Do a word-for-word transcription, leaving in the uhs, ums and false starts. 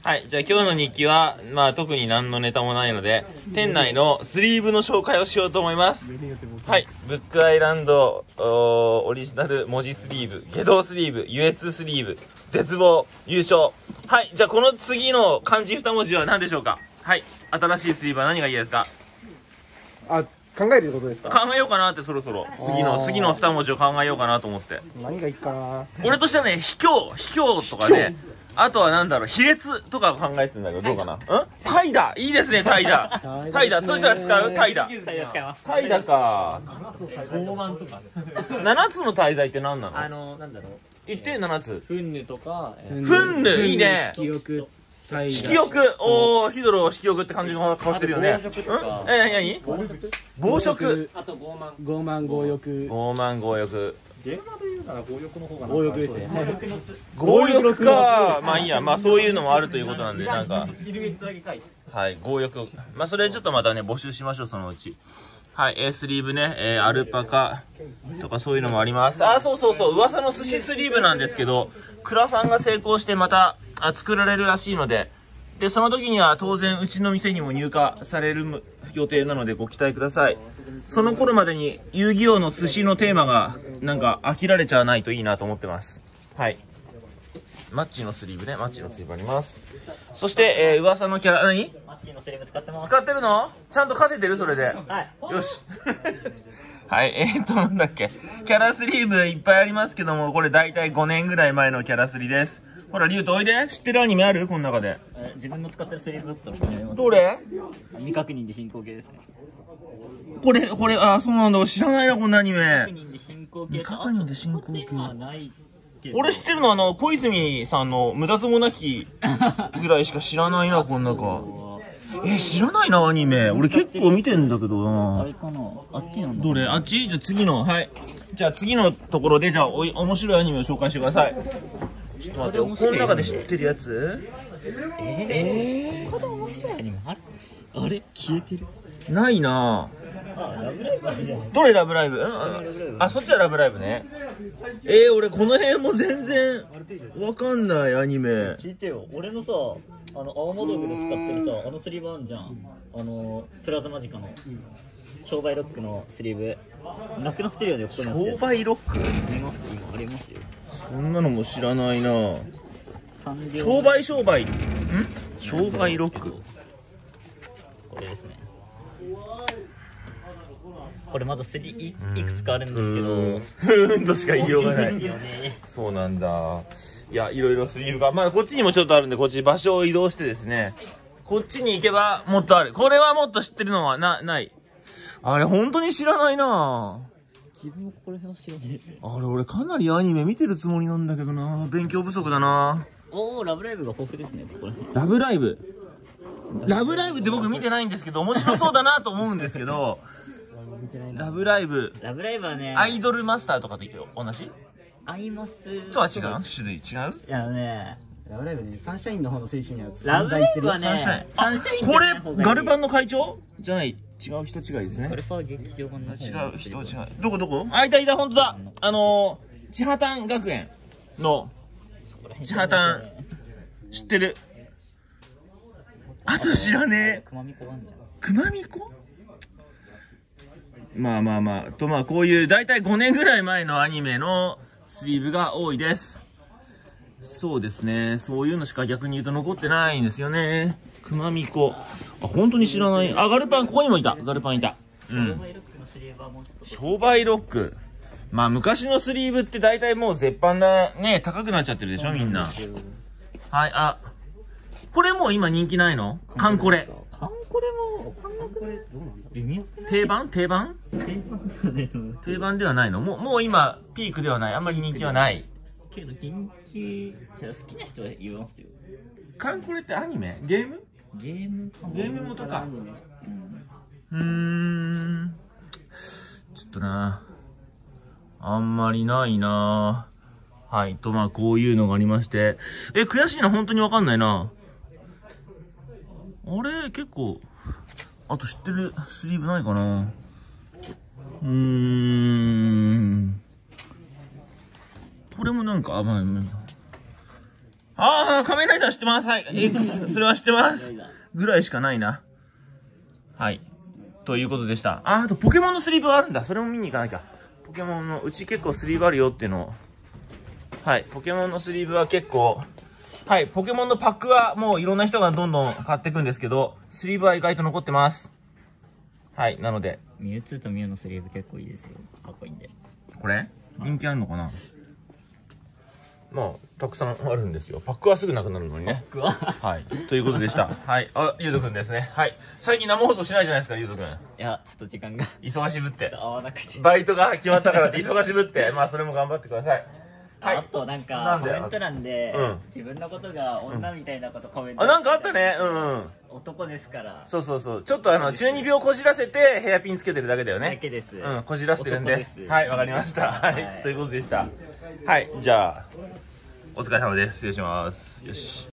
はい。じゃあ今日の日記は、まあ特に何のネタもないので、店内のスリーブの紹介をしようと思います。はい。ブックアイランドオリジナル文字スリーブ、下道スリーブ、優越スリーブ、絶望、優勝。はい。じゃあこの次の漢字二文字は何でしょうか？はい。新しいスリーブは何がいいですか？ あ、考えることですか？ 考えようかなってそろそろ。次の、次の二文字を考えようかなと思って。 何がいいかな。 俺としてはね、卑怯、卑怯とかね、あとはなんだろう、卑劣とか考えてるんだけど、どうかな。ん怠惰いいですね、怠惰。怠惰、そしたら使う怠惰。 怠惰使います。 怠惰か。 傲慢とか。 七つの大罪って何なの？ あの、なんだろう。 言って七つ。 フンヌとか、 フンヌいいね。 色欲。 色欲。おー、ヒドロ色欲って感じの顔してるよね。んえ、なになに？暴食。 あと傲慢。 傲慢、強欲。 傲慢、強欲。 ゲーマーで言うなら強欲の方が強欲ですね。 強欲か。まあいいや、まあそういうのもあるということなんで、なんか。 シルエットだけ書いて。 はい、強欲。まあそれちょっとまたね、募集しましょう、そのうち。はい、えー、スリーブね、えー、アルパカとかそういうのもあります。あ、そうそうそう、噂の寿司スリーブなんですけど、クラファンが成功してまたあ作られるらしいので、で、その時には当然うちの店にも入荷される予定なのでご期待ください。その頃までに遊戯王の寿司のテーマがなんか飽きられちゃわないといいなと思ってます。はい。マッチのスリーブね、マッチのスリーブあります。そして、えー、噂のキャラ、何？ マッチのスリーブ使ってます。 使ってるの？ちゃんと勝ててるそれで。 はい。 よし。はい、えーと、なんだっけ。キャラスリーブいっぱいありますけども、これ大体ごねんぐらい前のキャラスリです。ほら、リュウトおいで。知ってるアニメある？この中で。 えー自分の使ってるスリーブだったらここにあります。 どれ？ 未確認で進行形ですね。 これ、これ、あ、そうなんだ。知らないな、こんなアニメ。 未確認で進行形。 未確認で進行形あとここって今はないけど。 俺知ってるのは、あの、小泉さんの無駄つもなきぐらいしか知らないな、この中。え、知らないな、アニメ。俺結構見てんだけどな。 あれかな、あっちなんだ。 どれ？あっち？じゃあ次の、はい。じゃあ次のところで、じゃあおい、面白いアニメを紹介してください。ちょっと待ってよ、この中で知ってるやつ？ えー、ここで面白いアニメある？あれ消えてる。 ないなあ、ラブライブあるじゃない。 どれラブライブ？うんあ、そっちはラブライブね。えー、俺この辺も全然わかんないアニメ。 聞いてよ、俺のさ、あの青魔道具で使ってるさ、あのスリーブあんじゃん。あのプラズマジカの商売ロックのスリーブなくなってるよね。ここにあって商売ロック？ 見ます？今ありますよ。 そんなのも知らないな。 産業商売商売ん？商売ロック。 これですね。これまだスリー い, いくつかあるんですけど、 ふーんとしか言いようがない。 面白いですよね。 そうなんだ。いや、いろいろスリーブが。まあ、こっちにもちょっとあるんで、こっち場所を移動してですね。こっちに行けばもっとある。これはもっと知ってるのはな、ない。あれ、本当に知らないな。 自分もここら辺は知らないですよ。 あれ、俺かなりアニメ見てるつもりなんだけどな。勉強不足だな。 おお、ラブライブが豊富ですね、ここら辺。 ラブライブ。ラブライブって僕見てないんですけど、面白そうだなと思うんですけど、ラブライブ。 ラブライブはね、 アイドルマスターとかと同じ？ アイマスとは違う？種類違う？ いやね、 ラブライブね、サンシャインの方の選手にはラブライブはね、 サンシャイン。 サンシャインじこれゃない方がいい。 ガルパンの会長じゃない。違う人違いですねガ。ルパン劇場版の方違う人違う。どこどこ？あ、いたいた、ほんとだ。あのー、千葉丹学園の、千葉丹、知ってる。あと知らねえ。 くまみこがあんじゃん。 くまみこ？まあまあまあ、とまあこういうだいたいごねんぐらい前のアニメのスリーブが多いです。そうですね。そういうのしか逆に言うと残ってないんですよね。くまみこ。あ、本当に知らない。あ、ガルパン、ここにもいた。ガルパンいた。うん。商売ロック。まあ昔のスリーブって大体もう絶版だね、高くなっちゃってるでしょ、みんな。はい、あ。これもう今人気ないの？カンコレ。 カンコレも、カンコレどうなんだ？微妙。 定番？定番？定番ではないの？もう、もう今、ピークではない。あんまり人気はない。 けど人気、じゃあ好きな人は言いますよ。 カンコレってアニメ？ゲーム？ ゲームかな？ ゲーム元か。うーん。ちょっとな。あんまりないな。はい。と、まあ、こういうのがありまして。え、悔しいな。本当にわかんないな。あれ結構、あと知ってるスリーブないかな。うーん。これもなんか、あ、まあ、 ああ、仮面ライダー知ってます。はい。X、それは知ってます。ぐらいしかないな。はい。ということでした。あ、あとポケモンのスリーブあるんだ。それも見に行かなきゃ。ポケモンの、うち結構スリーブあるよっていうのを。はい。ポケモンのスリーブは結構、はい。ポケモンのパックはもういろんな人がどんどん買っていくんですけど、スリーブは意外と残ってます。はい。なので。 ミュウツーとミュウのスリーブ結構いいですよ。かっこいいんで。 これ人気あるのかな。まあ、たくさんあるんですよ。パックはすぐなくなるのにね。 パックははい。ということでした。はい。あ、ゆうとくんですね。はい。最近生放送しないじゃないですか、ゆうとくん。 いや、ちょっと時間が忙しぶって。 合わなくて。 バイトが決まったからって忙しぶって。まあ、それも頑張ってください。はい。 あとなんか、 なんでコメント欄で、 うん自分のことが女みたいなことコメント、 あ、なんかあったね。うんうん。 男ですから。 そうそうそう。ちょっとあの、中二病こじらせてヘアピンつけてるだけだよね。 だけです。 うん、こじらせてるんです。 男ですはい、わかりました。ははいい。ということでした。はい、じゃあ、お疲れ様です。失礼します。よし。